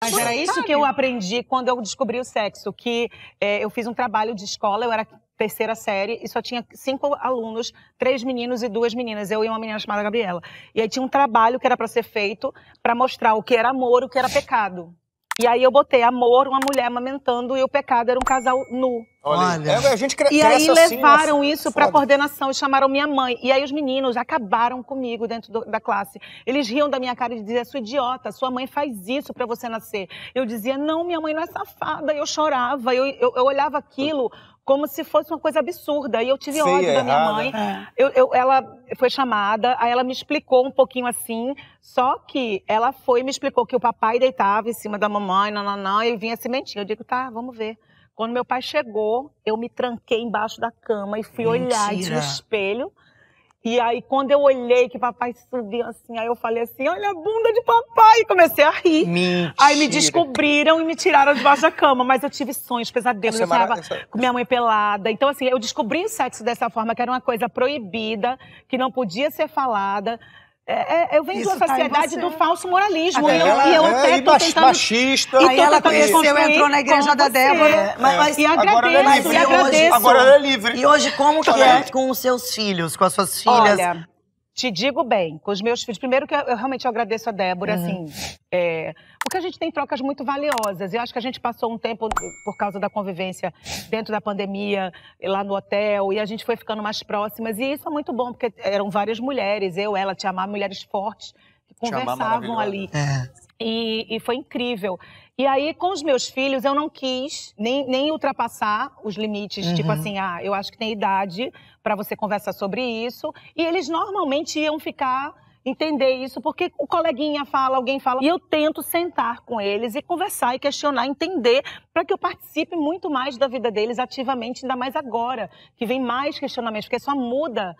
Mas era isso que eu aprendi quando eu descobri o sexo, que eu fiz um trabalho de escola, eu era terceira série e só tinha 5 alunos, 3 meninos e 2 meninas, eu e uma menina chamada Gabriela. E aí tinha um trabalho que era para ser feito para mostrar o que era amor, o que era pecado. E aí eu botei amor, uma mulher amamentando, e o pecado era um casal nu. Olha. A gente E aí levaram assim, isso para coordenação e chamaram minha mãe. E aí os meninos acabaram comigo dentro da classe. Eles riam da minha cara e diziam: sua idiota, sua mãe faz isso para você nascer. Eu dizia: não, minha mãe não é safada. Eu chorava, eu olhava aquilo como se fosse uma coisa absurda. E eu tive ódio da minha mãe. Ela foi chamada, aí ela me explicou um pouquinho assim, só que ela foi e me explicou que o papai deitava em cima da mamãe, e vinha sementinha. Eu digo: tá, vamos ver. Quando meu pai chegou, eu me tranquei embaixo da cama e fui olhar no espelho. E aí, quando eu olhei que papai subiu assim, aí eu falei assim: olha a bunda de papai! E comecei a rir. Mentira. Aí me descobriram e me tiraram debaixo da cama. Mas eu tive sonhos, pesadelos, eu estava com minha mãe pelada. Então, assim, eu descobri o sexo dessa forma, que era uma coisa proibida, que não podia ser falada. Eu venho de uma sociedade do falso moralismo. E eu até tô tentando... machista. Aí ela conheceu, entrou na igreja da Débora. E agradeço. Agora ela é livre. E hoje, como que é com os seus filhos, com as suas filhas? Olha, te digo bem, com os meus filhos. Primeiro que eu realmente agradeço a Débora, assim, porque a gente tem trocas muito valiosas. Eu acho que a gente passou um tempo, por causa da convivência dentro da pandemia, lá no hotel, e a gente foi ficando mais próximas. E isso é muito bom, porque eram várias mulheres, ela, Tia Má, mulheres fortes, que conversavam ali. E foi incrível. E aí, com os meus filhos, eu não quis nem ultrapassar os limites. Tipo assim, eu acho que tem idade para você conversar sobre isso. E eles normalmente iam entender isso, porque o coleguinha fala, alguém fala. E eu tento sentar com eles e conversar e questionar, entender, para que eu participe muito mais da vida deles ativamente, ainda mais agora, que vem mais questionamentos, porque só muda...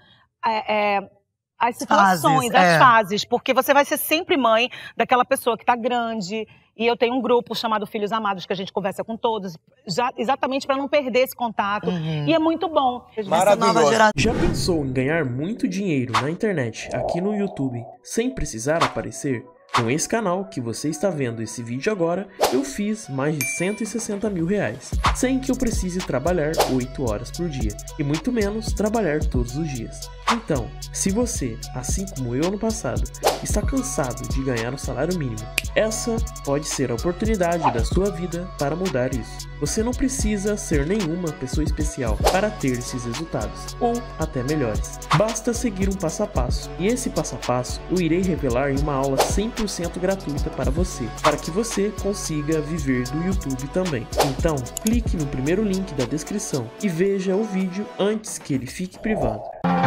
as situações, as fases, porque você vai ser sempre mãe daquela pessoa que tá grande. E eu tenho um grupo chamado Filhos Amados, que a gente conversa com todos, exatamente para não perder esse contato. E é muito bom. Maravilhoso. Já pensou em ganhar muito dinheiro na internet, aqui no YouTube, sem precisar aparecer? Com esse canal que você está vendo esse vídeo agora, eu fiz mais de 160 mil reais, sem que eu precise trabalhar 8 horas por dia, e muito menos trabalhar todos os dias. Então, se você, assim como eu no passado, está cansado de ganhar um salário mínimo, essa pode ser a oportunidade da sua vida para mudar isso. Você não precisa ser nenhuma pessoa especial para ter esses resultados, ou até melhores. Basta seguir um passo a passo, e esse passo a passo eu irei revelar em uma aula 100% gratuita para você, para que você consiga viver do YouTube também. Então, clique no primeiro link da descrição e veja o vídeo antes que ele fique privado.